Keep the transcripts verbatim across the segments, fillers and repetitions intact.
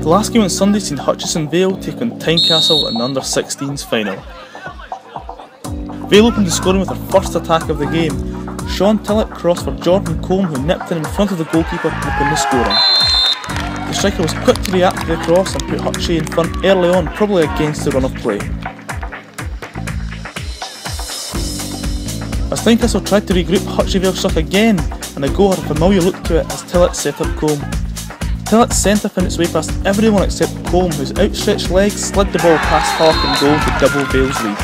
The last game on Sunday seen Hutchison Vale take on Tynecastle in the under sixteens final. Vale opened the scoring with their first attack of the game. Sean Tillett crossed for Jordan Combe, who nipped in in front of the goalkeeper to open the scoring. The striker was quick to react to the cross and put Hutchie in front early on, probably against the run of play. As Tynecastle tried to regroup, Hutchie Vale struck again, and the goal had a familiar look to it as Tillett set up Combe. Tillett sent it in its way past everyone except Combe, whose outstretched legs slid the ball past Hark and goal to double Vale's lead.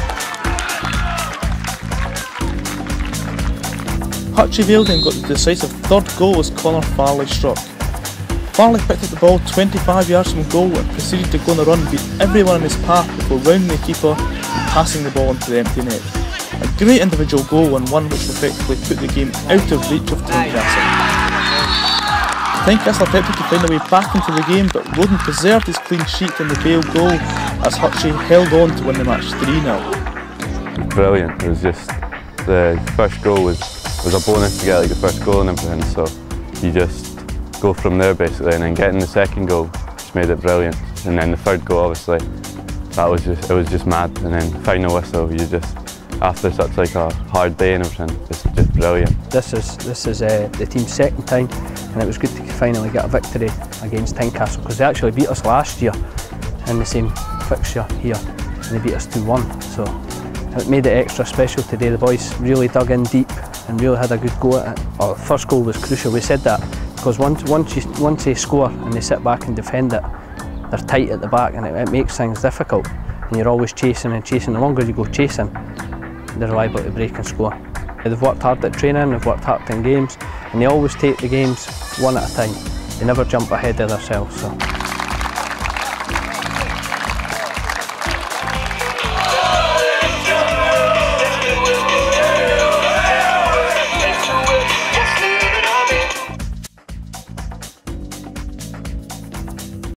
Hutchie Vale then got the decisive third goal as Connor Farley struck. Farley picked up the ball twenty-five yards from goal and proceeded to go on a run and beat everyone in his path before rounding the keeper and passing the ball into the empty net. A great individual goal and one which effectively put the game out of reach of Tynecastle. Tynecastle attempted to find a way back into the game, but Roden preserved his clean sheet in the Vale goal as Hutchie held on to win the match three nil. Brilliant. It was just, the first goal was, was a bonus to get like the first goal and everything, so you just go from there basically, and then getting the second goal just made it brilliant. And then the third goal, obviously, that was just, it was just mad. And then final whistle, you just, after such like a hard day and everything, just, just brilliant. This is this is uh, the team's second time, and it was good to finally get a victory against Tynecastle, because they actually beat us last year in the same fixture here, and they beat us two one. So it made it extra special today. The boys really dug in deep and really had a good go at it. Oh, the first goal was crucial. We said that because once once you once they score and they sit back and defend it, they're tight at the back, and it, it makes things difficult. And you're always chasing and chasing. The longer you go chasing, they're liable to break and score. They've worked hard at training, they've worked hard in games, and they always take the games one at a time. They never jump ahead of themselves. So.